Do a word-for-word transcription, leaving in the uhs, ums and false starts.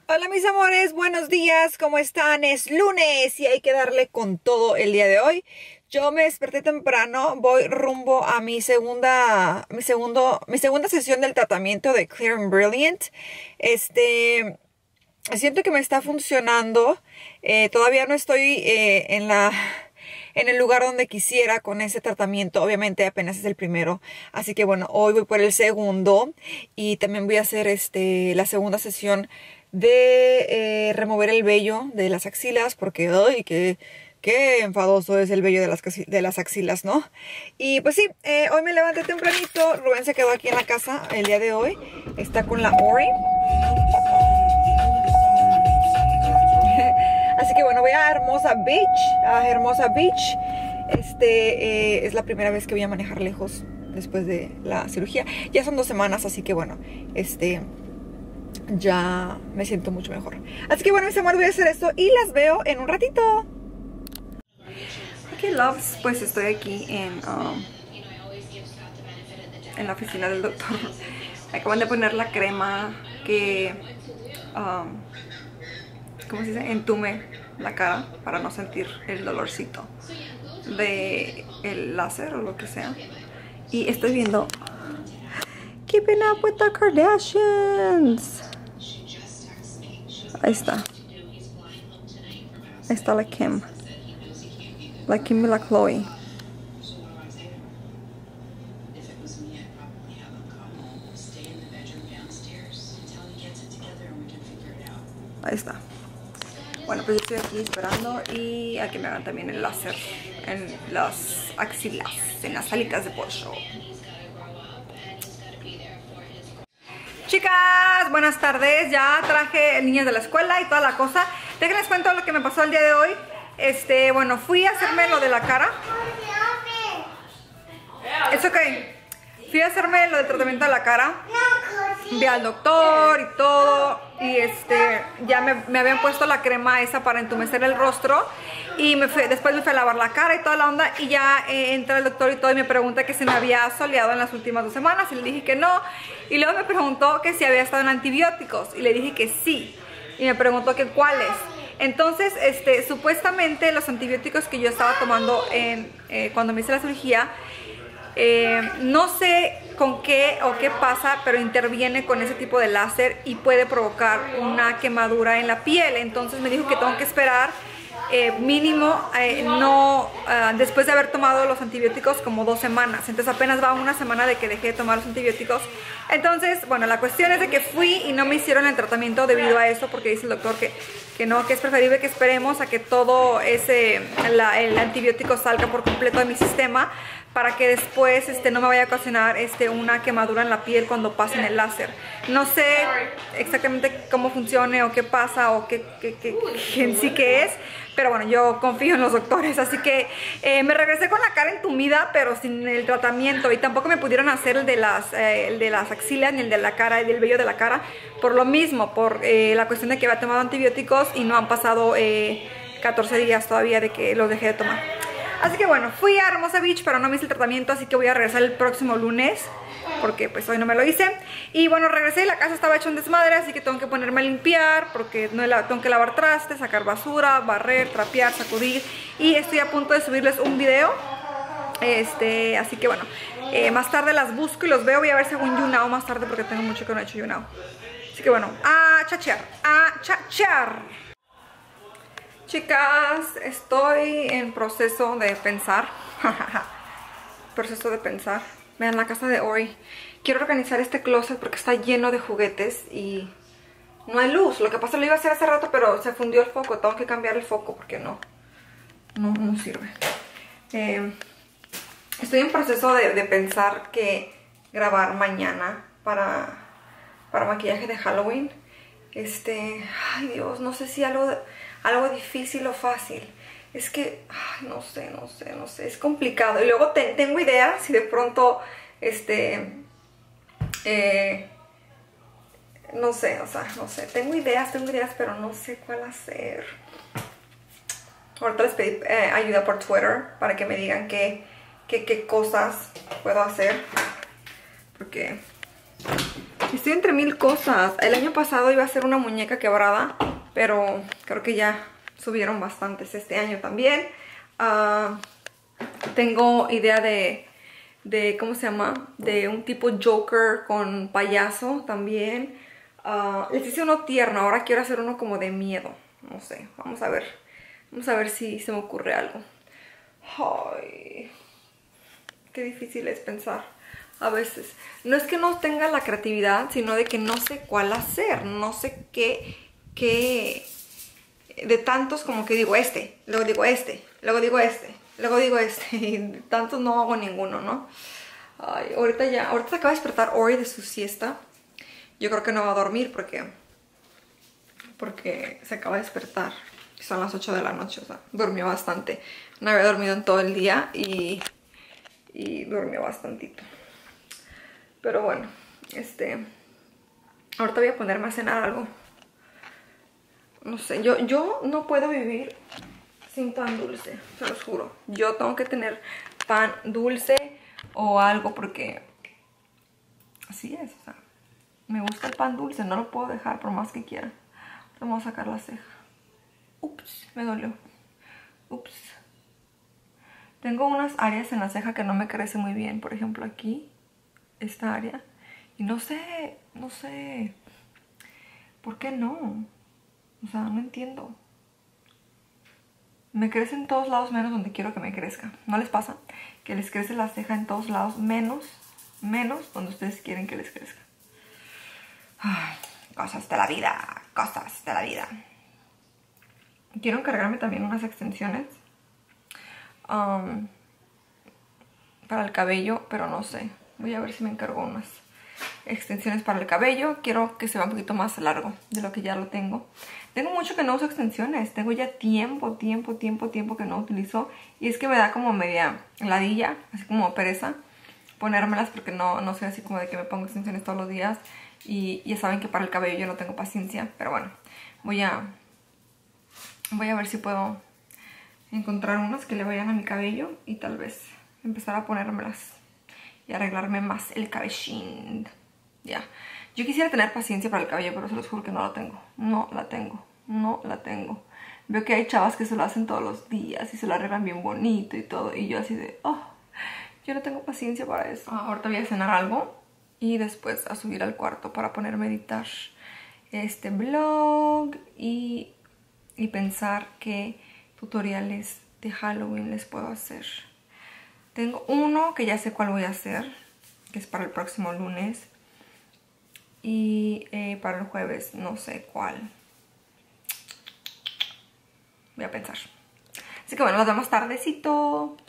Hola mis amores, buenos días, ¿cómo están? Es lunes y hay que darle con todo el día de hoy. Yo me desperté temprano, voy rumbo a mi segunda, mi segundo, mi segunda sesión del tratamiento de Clear and Brilliant. Este, siento que me está funcionando. Eh, todavía no estoy eh, en la... en el lugar donde quisiera con ese tratamiento. Obviamente apenas es el primero, así que bueno, hoy voy por el segundo y también voy a hacer este la segunda sesión de eh, remover el vello de las axilas, porque ay, qué, qué enfadoso es el vello de las, de las axilas, ¿no? Y pues sí, eh, hoy me levanté tempranito. Rubén se quedó aquí en la casa el día de hoy, está con la Ori. Así que bueno, voy a Hermosa Beach, a Hermosa Beach. Este eh, es la primera vez que voy a manejar lejos después de la cirugía. Ya son dos semanas, así que bueno, este ya me siento mucho mejor. Así que bueno, mis amores, voy a hacer esto y las veo en un ratito. Ok, loves, pues estoy aquí en, um, en la oficina del doctor. Me acaban de poner la crema que... Um, ¿cómo se dice? Entume la cara para no sentir el dolorcito de el láser o lo que sea. Y estoy viendo Keeping Up with the Kardashians. Ahí está. Ahí está la Kim. La Kim y la Chloe. Ahí está. Bueno, pues estoy aquí esperando y a que me hagan también el láser en las axilas, en las alitas de pollo. Chicas, buenas tardes. Ya traje niñas de la escuela y toda la cosa. Déjenles cuento lo que me pasó el día de hoy. Este, bueno, fui a hacerme lo de la cara. Es ok. Fui a hacerme lo del tratamiento de la cara. Vi al doctor y todo. Y este, ya me, me habían puesto la crema esa para entumecer el rostro. Y me fui, después me fui a lavar la cara y toda la onda. Y ya eh, entra el doctor y todo y me pregunta que si me había soleado en las últimas dos semanas. Y le dije que no. Y luego me preguntó que si había estado en antibióticos. Y le dije que sí. Y me preguntó que cuáles. Entonces, este, supuestamente los antibióticos que yo estaba tomando en, eh, cuando me hice la cirugía, eh, no sé con qué o qué pasa, pero interviene con ese tipo de láser y puede provocar una quemadura en la piel. Entonces me dijo que tengo que esperar eh, mínimo eh, no uh, después de haber tomado los antibióticos como dos semanas. Entonces apenas va una semana de que dejé de tomar los antibióticos. Entonces, bueno, la cuestión es de que fui y no me hicieron el tratamiento debido a eso, porque dice el doctor que, que no, que es preferible que esperemos a que todo ese la, el antibiótico salga por completo de mi sistema, para que después este, no me vaya a ocasionar este, una quemadura en la piel cuando pasen el láser. No sé exactamente cómo funcione o qué pasa o qué, qué, qué, qué en sí qué es, pero bueno, yo confío en los doctores. Así que eh, me regresé con la cara entumida, pero sin el tratamiento, y tampoco me pudieron hacer el de las, eh, el de las axilas ni el de la cara, el del vello de la cara, por lo mismo, por eh, la cuestión de que había tomado antibióticos y no han pasado eh, catorce días todavía de que los dejé de tomar. Así que bueno, fui a Hermosa Beach, pero no me hice el tratamiento, así que voy a regresar el próximo lunes, porque pues hoy no me lo hice. Y bueno, regresé y la casa estaba hecha un desmadre, así que tengo que ponerme a limpiar, porque no la, tengo que lavar trastes, sacar basura, barrer, trapear, sacudir. Y estoy a punto de subirles un video. Este, así que bueno, eh, más tarde las busco y los veo. Voy a ver si hago un YouNow más tarde, porque tengo mucho que no he hecho YouNow. Así que bueno, a chachear, a chachear. Chicas, estoy en proceso de pensar. Proceso de pensar. Vean la casa de Ori. Quiero organizar este closet porque está lleno de juguetes y no hay luz. Lo que pasa, lo iba a hacer hace rato, pero se fundió el foco. Tengo que cambiar el foco porque no, no, no sirve. Eh, estoy en proceso de, de pensar que grabar mañana para, para maquillaje de Halloween. Este, ay Dios, no sé si algo... algo difícil o fácil. Es que, ay, no sé, no sé, no sé. Es complicado. Y luego te, tengo ideas si de pronto, este, eh, no sé, o sea, no sé. Tengo ideas, tengo ideas, pero no sé cuál hacer. Ahorita les pedí eh, ayuda por Twitter para que me digan qué, qué, qué cosas puedo hacer. Porque Estoy entre mil cosas. El año pasado iba a ser una muñeca quebrada, pero creo que ya subieron bastantes este año también. Uh, tengo idea de, de, ¿cómo se llama? De un tipo Joker con payaso también. Uh, les hice uno tierno, ahora quiero hacer uno como de miedo. No sé, vamos a ver. Vamos a ver si se me ocurre algo. Ay, qué difícil es pensar a veces. No es que no tenga la creatividad, sino de que no sé cuál hacer. No sé qué, qué, de tantos como que digo este, luego digo este, luego digo este, luego digo este. Y de tantos no hago ninguno, ¿no? Ay, ahorita ya, ahorita se acaba de despertar Ori de su siesta. Yo creo que no va a dormir porque, porque se acaba de despertar. Son las ocho de la noche, o sea, durmió bastante. No había dormido en todo el día y, y durmió bastantito. Pero bueno, este... ahorita voy a ponerme a cenar algo. No sé, yo, yo no puedo vivir sin pan dulce, se los juro. Yo tengo que tener pan dulce o algo porque... así es, o sea, me gusta el pan dulce, no lo puedo dejar por más que quiera. Vamos a sacar la ceja. Ups, me dolió. Ups. Tengo unas áreas en la ceja que no me crece muy bien. Por ejemplo, aquí, esta área. Y no sé, no sé. ¿Por qué no? O sea, no entiendo. Me crece en todos lados menos donde quiero que me crezca. ¿No les pasa? Que les crece la ceja en todos lados menos, menos donde ustedes quieren que les crezca. Ay, cosas de la vida, cosas de la vida. Quiero encargarme también unas extensiones um, para el cabello, pero no sé. Voy a ver si me encargo unas extensiones para el cabello. Quiero que se vea un poquito más largo de lo que ya lo tengo. Tengo mucho que no uso extensiones. Tengo ya tiempo, tiempo, tiempo, tiempo que no utilizo. Y es que me da como media ladilla, así como pereza, ponérmelas porque no, no soy así como de que me pongo extensiones todos los días. Y ya saben que para el cabello yo no tengo paciencia. Pero bueno, voy a... Voy a ver si puedo encontrar unas que le vayan a mi cabello y tal vez empezar a ponérmelas y arreglarme más el cabellín. Ya. Yo quisiera tener paciencia para el cabello, pero se los juro que no la tengo. No la tengo. No la tengo. Veo que hay chavas que se lo hacen todos los días y se lo arreglan bien bonito y todo. Y yo así de, oh, yo no tengo paciencia para eso. Ah, ahorita voy a cenar algo y después a subir al cuarto para ponerme a editar este vlog y... y pensar qué tutoriales de Halloween les puedo hacer. Tengo uno que ya sé cuál voy a hacer, que es para el próximo lunes. Y eh, para el jueves no sé cuál. Voy a pensar. Así que bueno, nos vemos tardecito.